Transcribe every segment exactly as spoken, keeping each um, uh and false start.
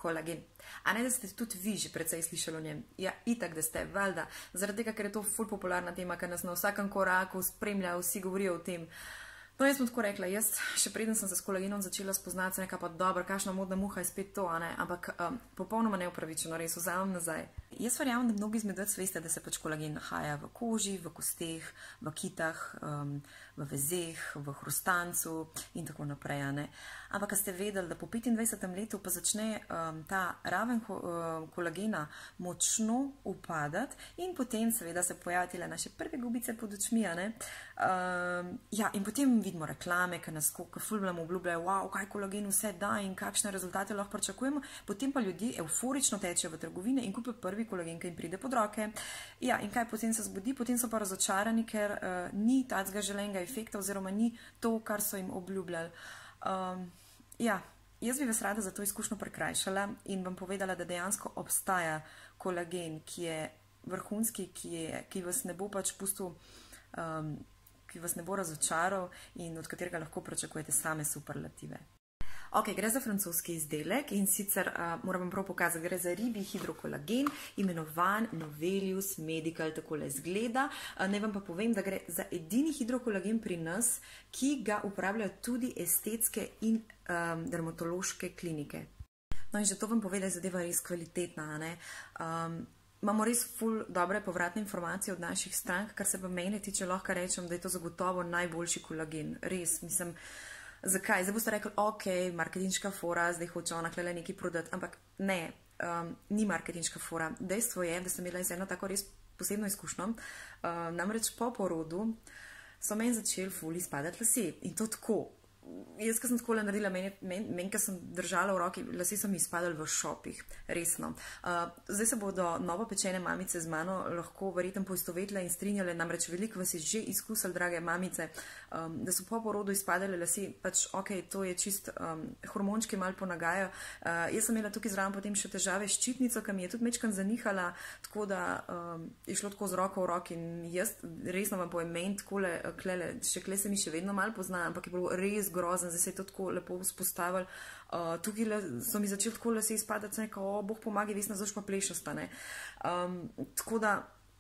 kolagen. A ne, da ste tudi vi že precej slišali o njem? Ja, itak, da ste, valjda. Zaradi tega, ker je to ful popularna tema, ker nas na vsakem koraku spremlja, vsi govorijo o tem. No, jaz sem tako rekla, jaz še preden sem se s kolagenom začela spoznati, sem rekla pa dobro, kakšna modna muha je spet to, a ne, ampak um, popolnoma neupravičeno, res vzamem nazaj. Jaz verjamem, da mnogi izmed vas veste, da se pač kolagen nahaja v koži, v kosteh, v kitah, um, v vezeh, v hrustancu in tako naprej, a ne. Ampak ste vedeli, da po petindvajsetem letu pa začne um, ta raven ko, uh, kolagena močno upadati in potem seveda se pojaviti le naše prve gubice pod očmi, a ne. Um, ja, in potem vidimo reklame, ki nas fulbljamo obljubljajo, wow, kaj kolagen vse da in kakšne rezultate lahko pričakujemo, potem pa ljudje euforično tečejo v trgovine in kupijo prvi kolagen, ki jim pride pod roke. Ja, in kaj potem se zgodi? Potem so pa razočarani, ker uh, ni tacga želenega efekta oziroma ni to, kar so jim obljubljali. Um, ja, jaz bi vas rada za to izkušnjo prekrajšala in vam povedala, da dejansko obstaja kolagen, ki je vrhunski, ki, je, ki vas ne bo pač pustil um, ki vas ne bo razočaral in od katerega lahko pričakujete same superlative. Ok, gre za francoski izdelek in sicer uh, moram vam prav pokazati, gre za ribji hidrokolagen, imenovan Novelius Medical, takole izgleda. Uh, naj vam pa povem, da gre za edini hidrokolagen pri nas, ki ga uporabljajo tudi estetske in um, dermatološke klinike. No in že to vam pove, da je zadeva res kvalitetna, a ne? Um, Imamo res ful dobre povratne informacije od naših strank, kar se pa mene tiče, lahko rečem, da je to zagotovo najboljši kolagen. Res, mislim, zakaj? Zdaj boste rekli, ok, marketinška fora, zdaj hoče ona klele nekaj prodati, ampak ne, um, ni marketinška fora. Dejstvo je, da sem imela eno tako res posebno izkušnjo, uh, namreč po porodu so meni začeli ful izpadati lasje in to tako. Jaz, ko sem tako naredila, meni, men, men, ko sem držala v roki, lasje so mi izpadali v šopih, resno. Uh, zdaj se bodo novopečene mamice z mano lahko verjetno poistovetile in strinjale, namreč veliko vas je že izkusili, drage mamice, um, da so po porodu izpadale lasje, pač ok, to je čist um, hormončki malo ponagajajo. Uh, jaz sem imela tukaj zraven potem še težave s ščitnico, ki mi je tudi mečkan zanihala, tako da um, je šlo tako z roko v roki in jaz resno vam povem, meni takole, klele, še kle se mi še vedno malo pozna, ampak je bilo res grozen, zdaj se je to tako lepo vzpostavili. Uh, tukaj le, so mi začeli tako lase izpadati, sem rekel, o, Bog pomagi, vesna, zaš pa plešasta, ne. Um, tako da,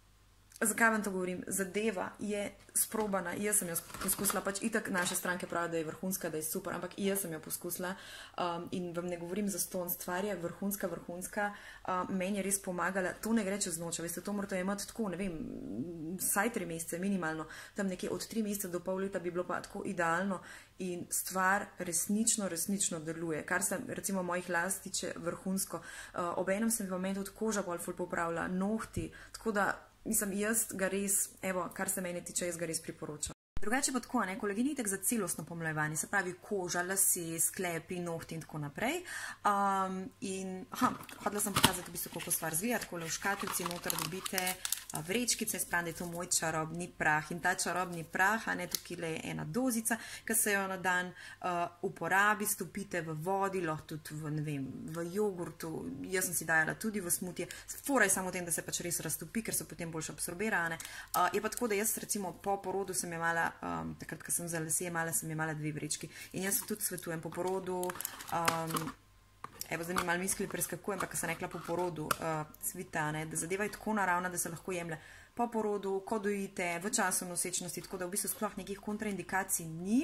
zakaj vam to govorim? Zadeva je sprobana, jaz sem jo poskusila, pač itak naše stranke pravijo, da je vrhunska, da je super, ampak jaz sem jo poskusila um, in vam ne govorim za ston, stvar je vrhunska, vrhunska, uh, meni je res pomagala, to ne gre čez noč, veste, to morate imeti tako, ne vem, vsaj tri mesece, minimalno, tam nekje od tri mesece do pol leta bi bilo pa tako idealno in stvar resnično, resnično deluje, kar se recimo mojih las tiče vrhunsko, uh, obenem sem v momentu od koža bolj ful popravila, nohti, tako da mislim, jaz ga res, evo, kar se mene tiče, jaz ga res priporočam. Drugače pa tako, ne, kolagen je itak za celostno pomlajevanje, se pravi koža, lase, sklepi, nohti in tako naprej. Um, in, aha, hodila sem pokazati v bistvu, koliko stvar zvija, takole v škatlici noter dobite uh, vrečkice, spram, da je to moj čarobni prah. In ta čarobni prah, a ne, tukaj je ena dozica, ki se jo na dan uh, uporabi, stopite v vodi, lahko tudi v, ne vem, v jogurtu, jaz sem si dajala tudi v smutije, fora je samo v tem, da se pač res raztopi, ker se potem boljše absorbira, a ne. Uh, je pa tako, da jaz recimo po porodu sem imela Um, takrat, ko sem za lase imala, sem imala dve vrečki. In jaz tudi svetujem po porodu, um, evo, zdaj mi malo miskli preskakujem, pa ko sem rekla po porodu, uh, svita, ne, da zadeva je tako naravna, da se lahko jemlje po porodu, ko dojite, v času nosečnosti, tako da v bistvu sploh nekih kontraindikacij ni.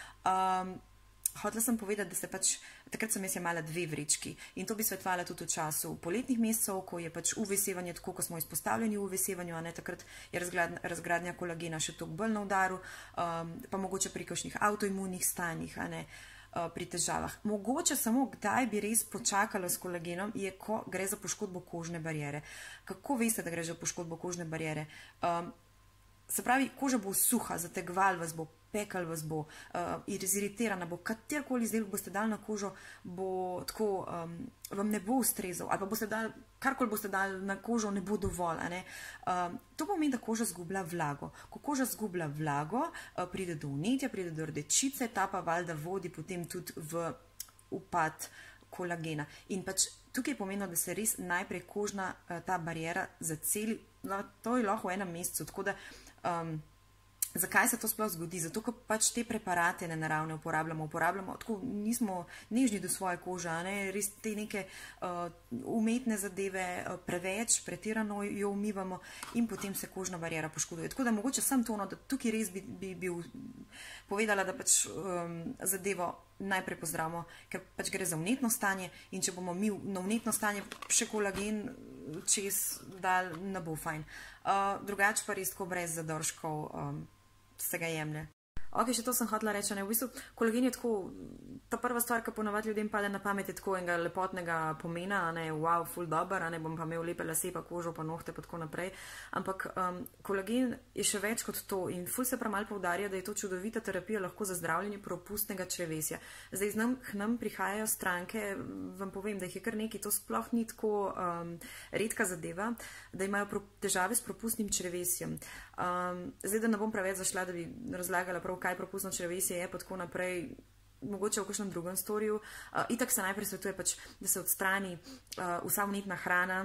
Um, Hotela sem povedati, da se pač, takrat sem jaz imela dve vrečki in to bi svetovala tudi v času poletnih mesecev, ko je pač U V sevanje, tako ko smo izpostavljeni U V sevanju, a ne, takrat je razgradnja, razgradnja kolagena še toliko bolj na udaru, um, pa mogoče pri kakšnih avtoimunih stanjih, a ne, uh, pri težavah. Mogoče samo kdaj bi res počakala s kolagenom, je, ko gre za poškodbo kožne bariere. Kako veste, da gre za poškodbo kožne bariere? Um, se pravi, koža bo suha, zategval vas bo, pekal vas bo, uh, iziritirana bo, katerkoli izdelek boste dali na kožo, bo tako, um, vam ne bo ustrezal, ali pa boste dali, karkoli boste dali na kožo, ne bo dovolj, a ne. Um, to pomeni, da koža zgublja vlago. Ko koža zgublja vlago, uh, pride do vnetja, pride do rdečice, ta pa valjda vodi potem tudi v upad kolagena. In pač tukaj je pomenilo, da se res najprej kožna uh, ta barijera zaceli, no, to je lahko v enem mesecu, tako da um, Zakaj se to sploh zgodi? Zato, ker pač te preparate ne naravne uporabljamo, uporabljamo, tako nismo nežni do svoje kože, ne? Res te neke uh, umetne zadeve uh, preveč, pretirano jo umivamo in potem se kožna barijera poškoduje. Tako da mogoče sem to, no, da tukaj res bi, bi bil povedala, da pač um, zadevo najprej pozdravimo, ker pač gre za vnetno stanje in če bomo mi na vnetno stanje še kolagen čez dal, ne bo fajn. Uh, drugače pa res tako brez zadržkov um, se ga jemlje. Ok, še to sem hotela reči, ne, v bistvu kolagen je tako, ta prva stvar, ki ponavadi ljudem pade na pamet, je tako enega lepotnega pomena, ne, wow, ful dober, ne, bom pa imel lepe lase, pa kožo, pa nohte, pa tako naprej, ampak um, kolagen je še več kot to in ful se prav malo poudarja, da je to čudovita terapija lahko za zdravljenje propustnega črevesja. Zdaj, z nam, k nam prihajajo stranke, vam povem, da jih je kar nekaj, to sploh ni tako um, redka zadeva, da imajo pro, težave s propustnim črevesjem. Um, zdaj, da ne bom preveč zašla, da bi razlagala prav, kaj propustno črevesje je, pa tako naprej, mogoče v kakšnem drugem storju. Uh, itak se najprej svetuje, pač, da se odstrani uh, vsa vnetna hrana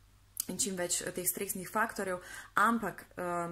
in čim več teh stresnih faktorjev, ampak um,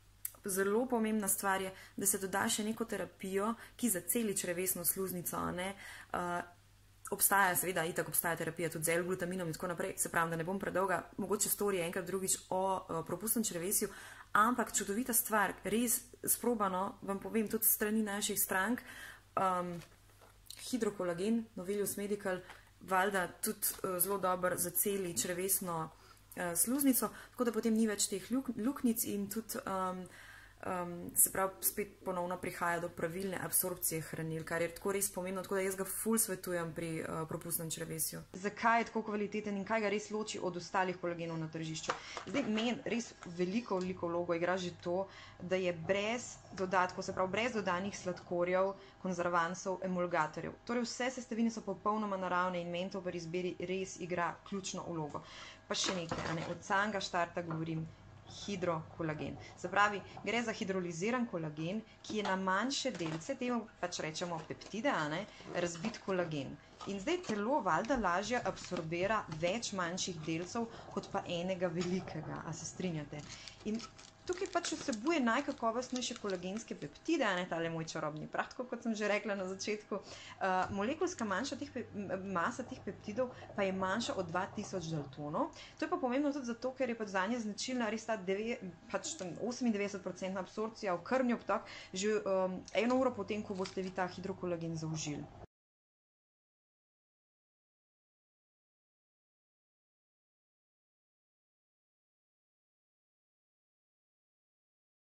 zelo pomembna stvar je, da se doda še neko terapijo, ki zaceli črevesno sluznico, ne, uh, obstaja, seveda, itak obstaja terapija tudi z L-glutaminom in tako naprej, se pravi, da ne bom predolga, mogoče storije enkrat drugič o uh, propustnem črevesju, ampak čudovita stvar, res sprobano, vam povem tudi strani naših strank, um, hidrokolagen, Novelius Medical, valjda tudi uh, zelo dober zaceli črevesno uh, sluznico, tako da potem ni več teh luk, luknic in tudi um, Um, se pravi, spet ponovno prihaja do pravilne absorpcije hranil, kar je tako res pomembno, tako da jaz ga ful svetujem pri uh, propustnem črevesju. Zakaj je tako kvaliteten in kaj ga res loči od ostalih kolagenov na tržišču? Zdaj, meni res veliko, veliko vlogo igra že to, da je brez dodatkov, se pravi, brez dodanih sladkorjev, konzervansov, emulgatorjev. Torej, vse sestavine so popolnoma naravne in meni to pri izbiri res igra ključno vlogo. Pa še nekaj, a ne, od samega štarta govorim, hidrokolagen. Se pravi, gre za hidroliziran kolagen, ki je na manjše delce, temu pač rečemo peptide, a ne, razbit kolagen. In zdaj telo valjda lažje absorbira več manjših delcev, kot pa enega velikega, a se strinjate? In tukaj pač vsebuje najkakovostnejše kolagenske peptide, a ne, tale moj čarobni prah, tako kot sem že rekla na začetku. Uh, molekulska manjša teh, masa teh peptidov pa je manjša od dva tisoč daltonov. To je pa pomembno tudi zato, ker je pač zanje značilna res ta pač osemindevetdeset procentna absorpcija v krvni obtok že um, eno uro potem, ko boste vi ta hidrokolagen zaužili.